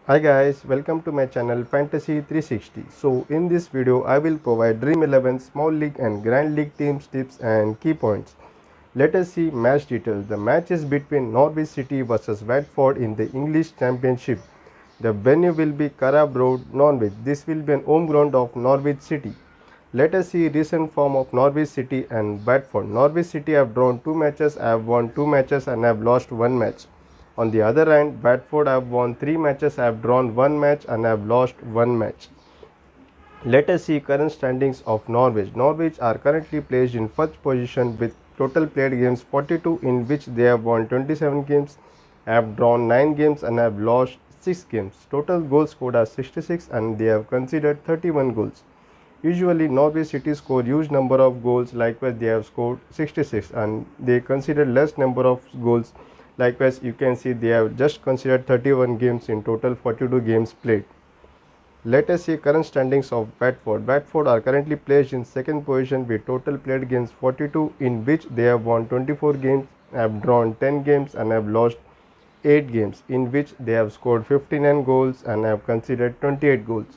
Hi guys, welcome to my channel Fantasy 360. So in this video I will provide Dream 11 Small League and Grand League teams tips and key points. Let us see match details. The match is between Norwich City versus Watford in the English Championship. The venue will be Carab Road, Norwich. This will be an home ground of Norwich City. Let us see recent form of Norwich City and Watford. Norwich City have drawn 2 matches, have won 2 matches and have lost 1 match. On the other hand, Watford have won 3 matches, have drawn 1 match and have lost 1 match. Let us see current standings of Norwich. Norwich are currently placed in first position with total played games 42, in which they have won 27 games, have drawn 9 games and have lost 6 games. Total goals scored are 66 and they have conceded 31 goals. Usually Norwich City score huge number of goals, likewise they have scored 66 and they consider less number of goals. Likewise, you can see they have just considered 31 games in total, 42 games played. Let us see current standings of Watford. Watford are currently placed in second position with total played games 42, in which they have won 24 games, have drawn 10 games and have lost 8 games, in which they have scored 59 goals and have conceded 28 goals.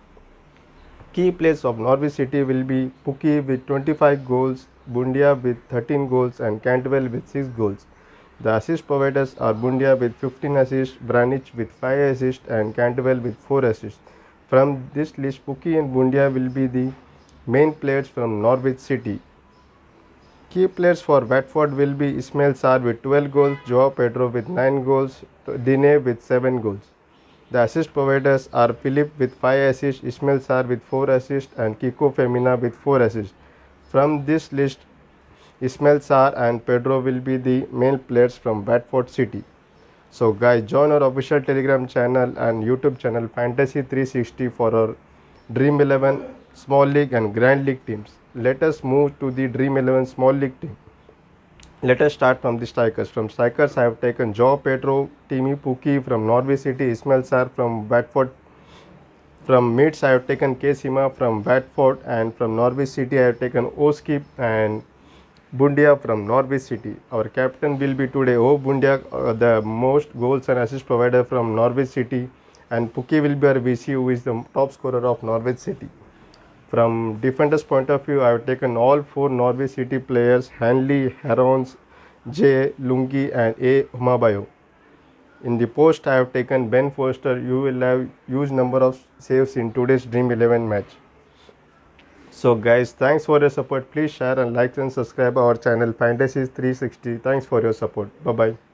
Key players of Norwich City will be Pukki with 25 goals, Bundia with 13 goals and Cantwell with 6 goals. The assist providers are Bundia with 15 assists, Branich with 5 assists and Cantwell with 4 assists. From this list, Pukki and Bundia will be the main players from Norwich City. Key players for Watford will be Ismail Sarr with 12 goals, Joao Pedro with 9 goals, Dine with 7 goals. The assist providers are Philip with 5 assists, Ismail Sarr with 4 assists and Kiko Femina with 4 assists. From this list, Ismail Sarr and Pedro will be the main players from Watford City. So guys, join our official Telegram channel and YouTube channel Fantasy 360 for our Dream 11 Small League and Grand League teams. Let us move to the Dream 11 Small League team. Let us start from the strikers. From strikers, I have taken Joao Pedro, Teemu Pukki from Norwich City, Ismail Sarr from Watford. From mids, I have taken Kesima from Watford, and from Norwich City, I have taken Oskip and Bundia from Norwich City. Our captain will be today Bundia, the most goals and assist provider from Norwich City, and Pukki will be our VC, who is the top scorer of Norwich City. From defenders point of view, I have taken all 4 Norwich City players: Hanley, Herons, J, Lungi and A. Humabayo. In the post, I have taken Ben Foster. You will have huge number of saves in today's Dream 11 match. So guys, thanks for your support. Please share and like and subscribe our channel Fantasy 360. Thanks for your support. Bye bye.